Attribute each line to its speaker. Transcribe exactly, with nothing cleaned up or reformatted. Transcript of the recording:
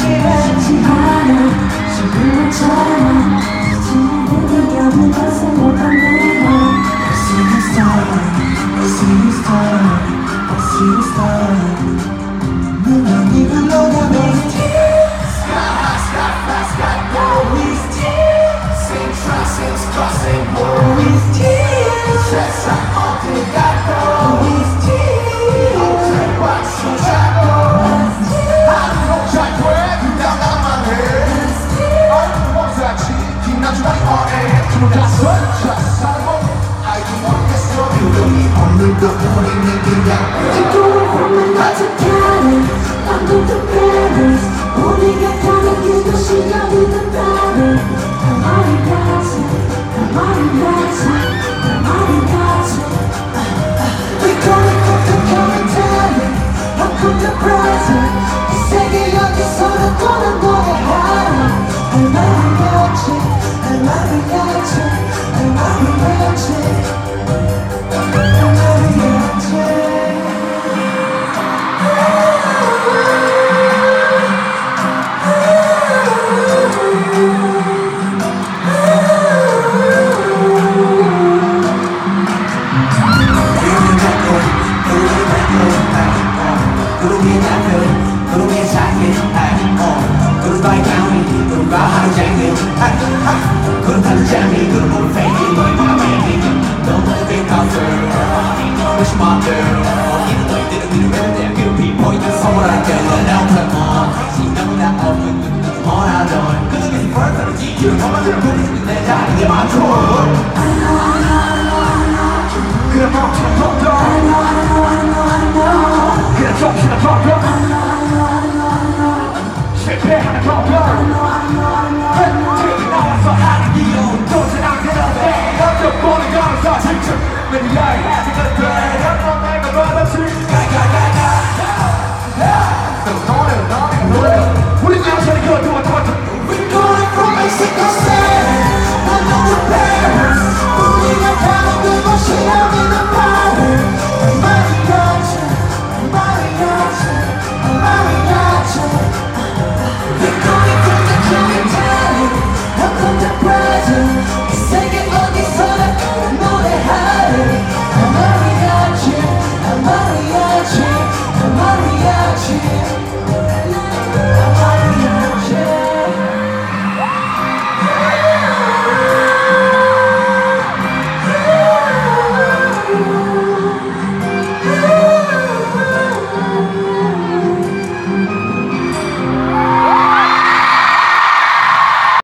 Speaker 1: 쉽지 않아 시그널처럼 지치는 느껴본 것에 못한 내맘 I see the star I see the star I see the star 눈은 이불 녹아내
Speaker 2: Sky high, sky fly, sky low. Sing try, sing star, sing more. 세상 어디 가도 어제와 수작도 하루 잘 돼, 나 나만 해. 얼굴 못하지, 빛난 주말이 어해. 숨을 가서 저 살고 알고 모르겠어. 그러니 오늘도 우리는 그냥
Speaker 1: 지구를 보면 가득하네 남도도 Paris 우리가 가는 길도 시간이 든다네 가만히 가자 가만히 가자 가만히 가자 We gonna come to come and tell me Welcome to present 이 세계 여기서는 또는 너의 하루 할 말은 같이 할 말은 같이 할 말은 같이 할 말은 같이
Speaker 2: Wish my girl, even though you didn't do anything, I could be pointing somewhere I can.